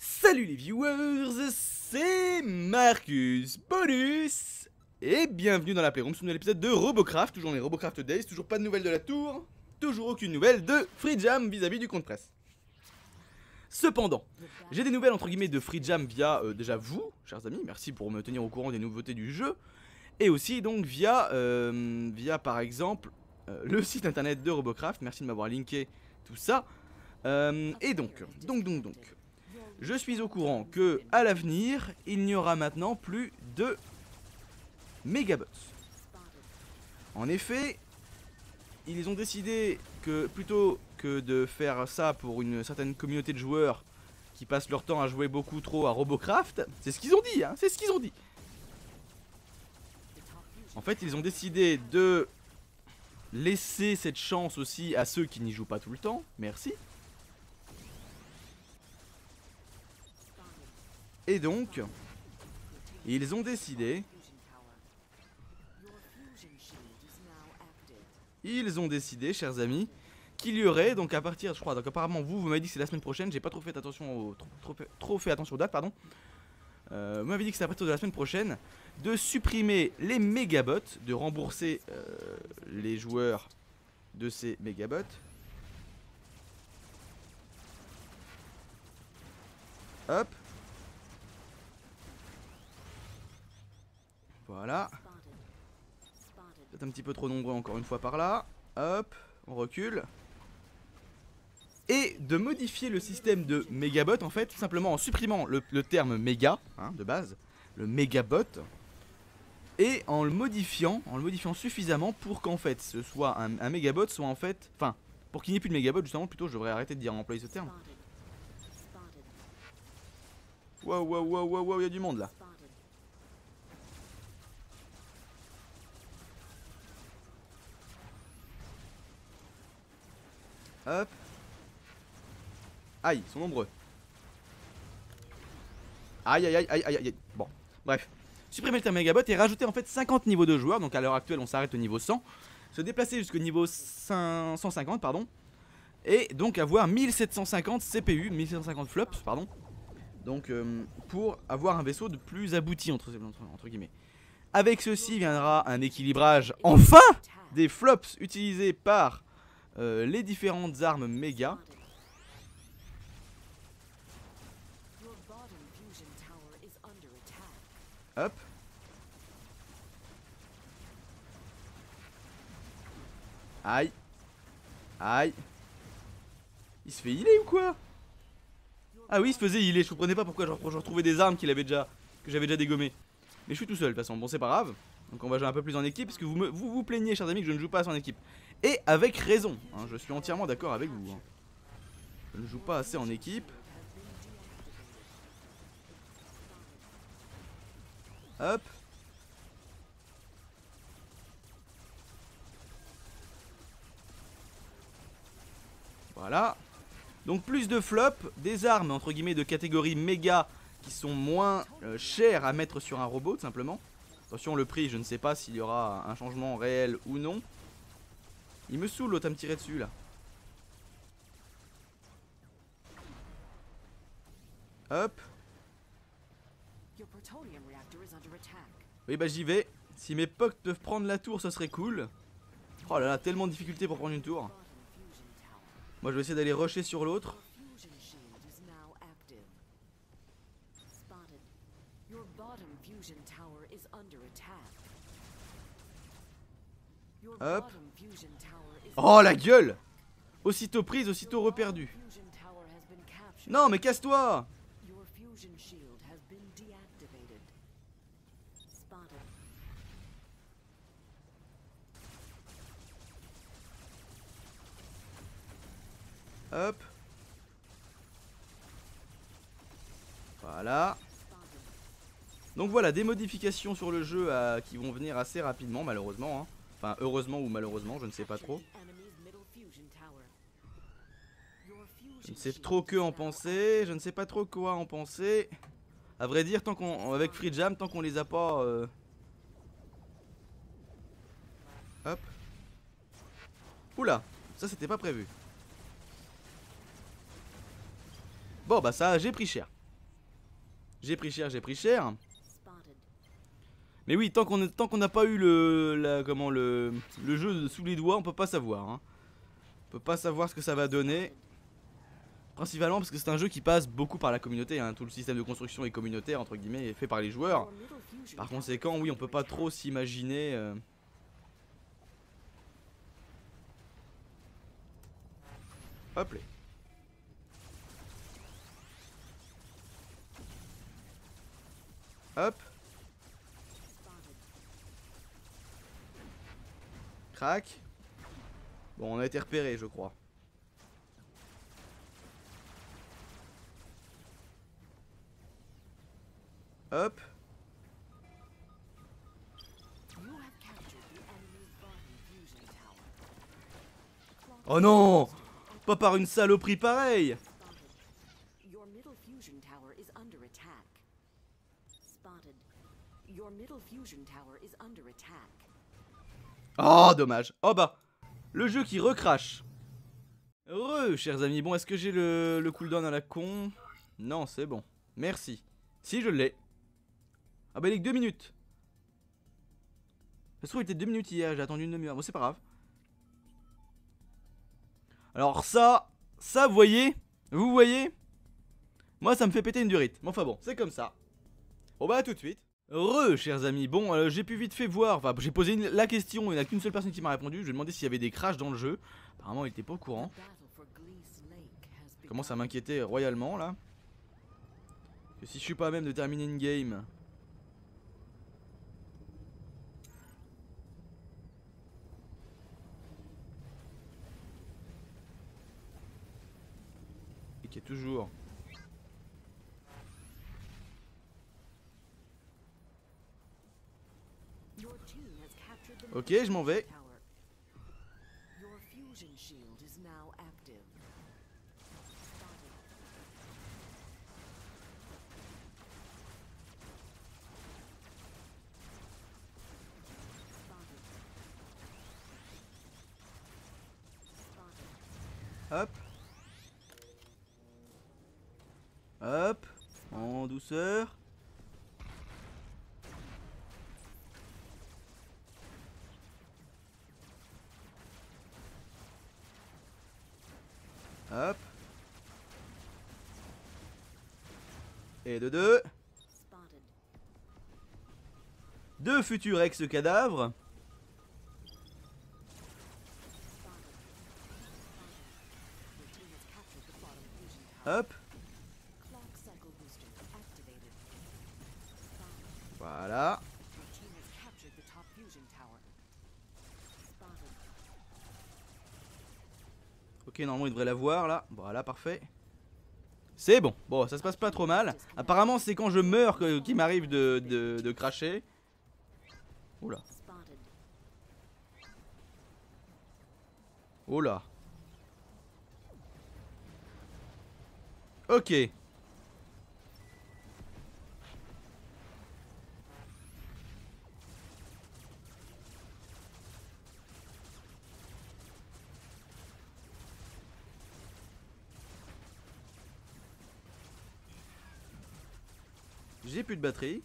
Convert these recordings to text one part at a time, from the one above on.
Salut les viewers, c'est Marcus Bonus et bienvenue dans la Playroom sur un nouvel épisode de Robocraft. Toujours les Robocraft Days, toujours pas de nouvelles de la tour, toujours aucune nouvelle de Freejam vis-à-vis du compte presse. Cependant, j'ai des nouvelles entre guillemets de Freejam via déjà vous, chers amis, merci pour me tenir au courant des nouveautés du jeu. Et aussi donc via par exemple le site internet de Robocraft, merci de m'avoir linké tout ça. Et donc, je suis au courant que à l'avenir, il n'y aura maintenant plus de Megabots. En effet, ils ont décidé que plutôt que de faire ça pour une certaine communauté de joueurs qui passent leur temps à jouer beaucoup trop à Robocraft, c'est ce qu'ils ont dit, hein, c'est ce qu'ils ont dit. En fait, ils ont décidé de laisser cette chance aussi à ceux qui n'y jouent pas tout le temps, merci. Et donc, ils ont décidé, chers amis, qu'il y aurait, donc à partir, je crois, donc apparemment vous m'avez dit que c'est la semaine prochaine, j'ai pas trop fait attention, trop fait attention aux dates, pardon. Vous m'avez dit que c'est à partir de la semaine prochaine, de supprimer les mégabots, de rembourser les joueurs de ces mégabots. Hop. Voilà. Peut-être un petit peu trop nombreux encore une fois par là. Hop, on recule. Et de modifier le système de mégabot en fait, tout simplement en supprimant le terme méga, hein, de base, le mégabot. Et en le modifiant suffisamment pour qu'en fait ce soit un mégabot, soit en fait, enfin, pour qu'il n'y ait plus de mégabot justement, plutôt je devrais arrêter de dire employer ce terme. Waouh, waouh, waouh, waouh, waouh, il y a du monde là. Hop. Aïe, ils sont nombreux. Aïe, aïe, aïe, aïe, aïe, aïe. Bon, bref. Supprimer le terme mégabot et rajouter en fait 50 niveaux de joueurs. Donc à l'heure actuelle, on s'arrête au niveau 100. Se déplacer jusqu'au niveau 150, pardon. Et donc avoir 1750 CPU, 1750 flops, pardon. Donc pour avoir un vaisseau de plus abouti, entre guillemets. Avec ceci viendra un équilibrage, enfin, des flops utilisés par les différentes armes méga. Hop. Aïe. Aïe. Il se fait healer ou quoi? Ah oui, il se faisait healer. Je comprenais pas pourquoi je retrouvais des armes que j'avais déjà dégommées. Mais je suis tout seul de toute façon. Bon, c'est pas grave. Donc on va jouer un peu plus en équipe. Parce que vous plaignez, chers amis, que je ne joue pas assez en équipe. Et avec raison, hein, je suis entièrement d'accord avec vous, hein. Je ne joue pas assez en équipe. Hop. Voilà. Donc plus de flops, des armes entre guillemets de catégorie méga qui sont moins chères à mettre sur un robot tout simplement. Attention le prix, je ne sais pas s'il y aura un changement réel ou non. Il me saoule l'autre à me tirer dessus là. Hop. Oui bah j'y vais. Si mes potes peuvent prendre la tour ce serait cool. Oh là là, tellement de difficultés pour prendre une tour. Moi je vais essayer d'aller rusher sur l'autre. Hop. Oh la gueule. Aussitôt prise, aussitôt reperdue. Non mais casse-toi. Hop. Voilà. Donc voilà, des modifications sur le jeu qui vont venir assez rapidement malheureusement, hein. Enfin heureusement ou malheureusement, je ne sais pas trop. Je ne sais trop que en penser, je ne sais pas trop quoi en penser. À vrai dire, tant qu'on avec Freejam, tant qu'on les a pas Hop. Oula, ça c'était pas prévu. Bon bah ça j'ai pris cher. J'ai pris cher, j'ai pris cher. Spotted. Mais oui, tant qu'on n'a pas eu le jeu sous les doigts, on peut pas savoir. Hein. On peut pas savoir ce que ça va donner. Principalement parce que c'est un jeu qui passe beaucoup par la communauté. Hein. Tout le système de construction est communautaire, entre guillemets, est fait par les joueurs. Your middle fusion Par tower conséquent, is oui, on peut under pas attack. trop s'imaginer. Hop là. Hop. Spotted. Crac. Bon, on a été repéré, je crois. Hop. You have captured the enemy's bottom fusion tower. Clock Oh non! cycle booster Pas par une saloperie pareille! spotted. Your middle fusion tower is under attack. Spotted. Your middle fusion tower is under attack. Oh, dommage. Oh bah, le jeu qui recrache. Heureux, chers amis. Bon, est-ce que j'ai le cooldown à la con? Non, c'est bon. Merci. Si, je l'ai. Ah bah, il est que 2 minutes. Ça se trouve, il était 2 minutes hier. J'ai attendu une demi-heure. Bon, c'est pas grave. Alors ça, vous voyez? Vous voyez? Moi, ça me fait péter une durite. Mais enfin bon, c'est comme ça. Bon bah, à tout de suite. Heureux, chers amis. Bon, j'ai pu vite fait voir. Enfin, j'ai posé la question. Il n'y en a qu'une seule personne qui m'a répondu. Je lui ai demandé s'il y avait des crashs dans le jeu. Apparemment, il était pas au courant. The battle for Glees Lake has Je commence à begun. m'inquiéter royalement là. Que si je suis pas à même de terminer une game. Et qui est toujours. Your team has captured the Ok, middle je m'en vais. fusion tower. Your fusion shield is now active. Spotted. Spotted. Spotted. Hop. Hop. En douceur. Hop. Et de deux. Spotted. Deux futurs ex-cadavres. Spotted. Your team has captured the bottom fusion tower. Hop. Clock cycle booster activated. Spotted. Voilà. Your team has captured the top fusion tower. Spotted. Ok, normalement il devrait l'avoir là. Voilà, parfait. C'est bon. Bon, ça se passe pas trop mal. Apparemment, c'est quand je meurs qu'il m'arrive de cracher. Oula. Spotted. Oh là. Ok. J'ai plus de batterie.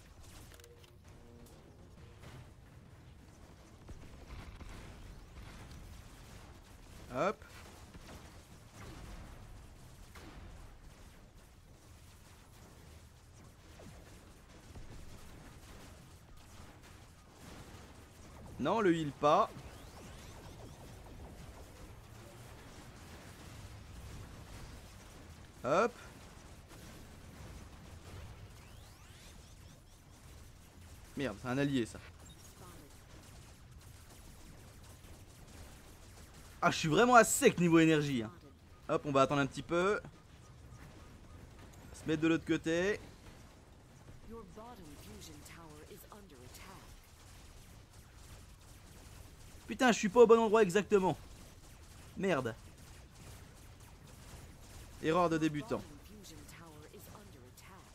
Hop. Non, le heal pas. Hop. Merde, c'est un allié ça. Spotted. Ah, je suis vraiment à sec niveau énergie. Hein. Spotted. Hop, on va attendre un petit peu. Se mettre de l'autre côté. Your bottom fusion tower is under attack. Putain, je suis pas au bon endroit exactement. Merde. Erreur de débutant. Bottom fusion tower is under attack.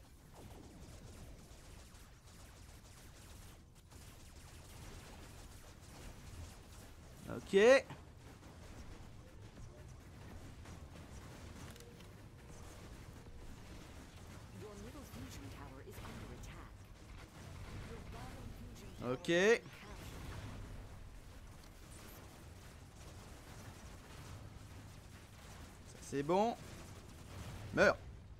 Ok. Your middle fusion Ok. Ça c'est bon. Meurs.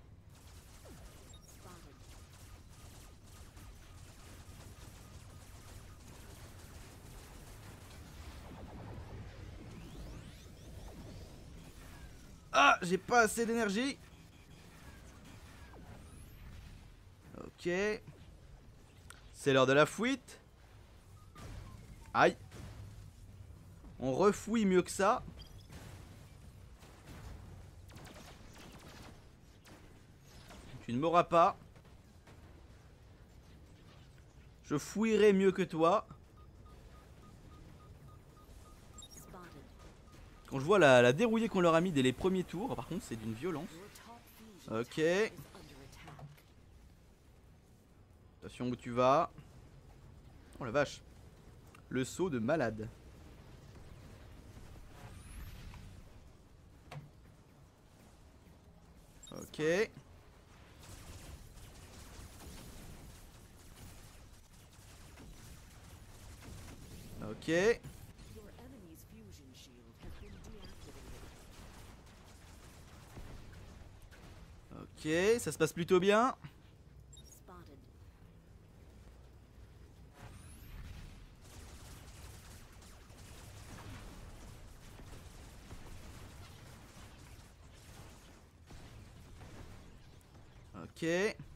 Ah, j'ai pas assez d'énergie. Ok. C'est l'heure de la fuite. Aïe. On refouille mieux que ça. Tu ne m'auras pas. Je fouillerai mieux que toi. Quand je vois la dérouillée qu'on leur a mis dès les premiers tours, par contre c'est d'une violence. Ok. Attention où tu vas. Oh la vache. Le saut de malade. Ok. Ok. Ok, ça se passe plutôt bien. Ok.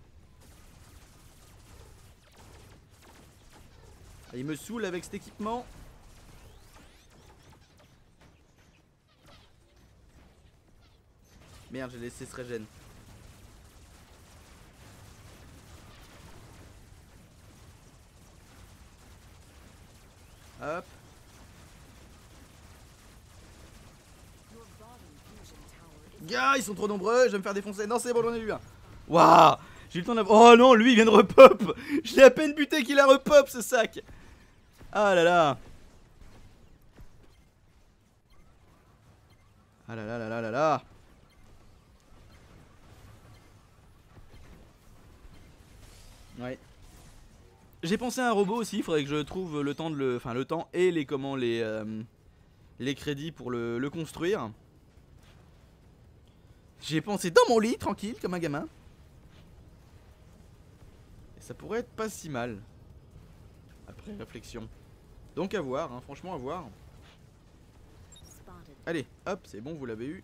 Il me saoule avec cet équipement. Merde, j'ai laissé ce régène. Hop. Gars, ils sont trop nombreux, je vais me faire défoncer. Non, c'est bon, j'en ai eu un. Waouh, j'ai eu le temps d'avoir. Oh non, lui il vient de repop. Je l'ai à peine buté qu'il a repop ce sac. Ah là là. Ah là là là là là là. Ouais. J'ai pensé à un robot aussi, il faudrait que je trouve le temps de le. Enfin le temps et les comment les crédits pour le construire. J'ai pensé dans mon lit, tranquille, comme un gamin. Et ça pourrait être pas si mal. Après réflexion. Donc à voir, hein, franchement à voir. Allez, hop, c'est bon, vous l'avez eu.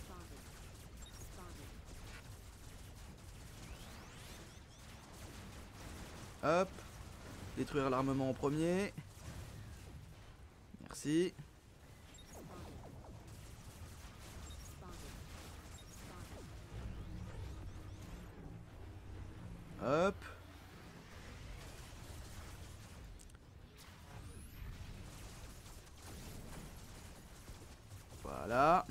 Hop. Détruire l'armement en premier. Merci. Hop. Voilà.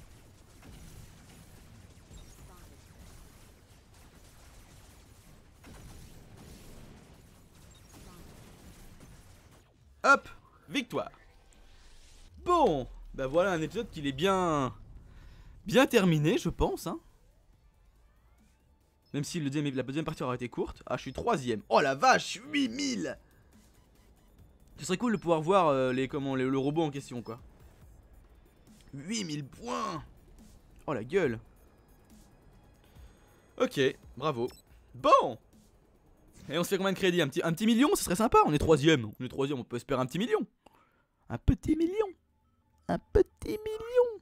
Hop, victoire. Bon, bah voilà un épisode qui est bien terminé, je pense, hein. Même si la deuxième partie aura été courte. Ah, je suis 3ème. Oh la vache, 8000. Ce serait cool de pouvoir voir le robot en question, quoi. 8000 points. Oh la gueule. Ok, bravo. Bon. Et on se fait combien de crédits? Un petit million, ce serait sympa. On est 3ème. On peut espérer un petit million. Un petit million. Un petit million.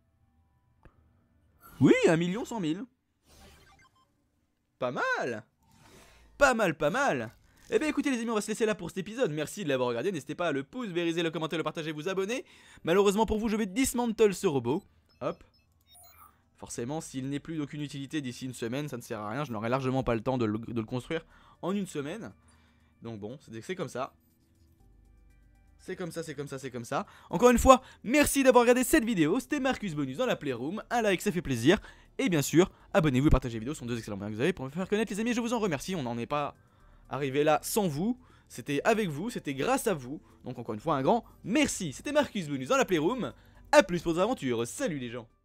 Oui, 1 100 000. Pas mal. Pas mal, pas mal. Eh bien écoutez les amis, on va se laisser là pour cet épisode. Merci de l'avoir regardé. N'hésitez pas à le pouce, vériser, le commenter, le partager, vous abonner. Malheureusement pour vous, je vais dismantle ce robot. Hop. Forcément, s'il n'est plus d'aucune utilité d'ici une semaine, ça ne sert à rien. Je n'aurai largement pas le temps de le construire en une semaine. Donc bon, c'est comme ça. C'est comme ça, c'est comme ça, c'est comme ça. Encore une fois, merci d'avoir regardé cette vidéo. C'était Marcus Bonus dans la Playroom. Un like, ça fait plaisir. Et bien sûr, abonnez-vous et partagez les vidéos. Ce sont deux excellents moyens que vous avez pour me faire connaître les amis. Je vous en remercie. On n'en est pas arrivé là sans vous. C'était avec vous, c'était grâce à vous. Donc encore une fois, un grand merci. C'était Marcus Bonus dans la Playroom. A plus pour vos aventures. Salut les gens.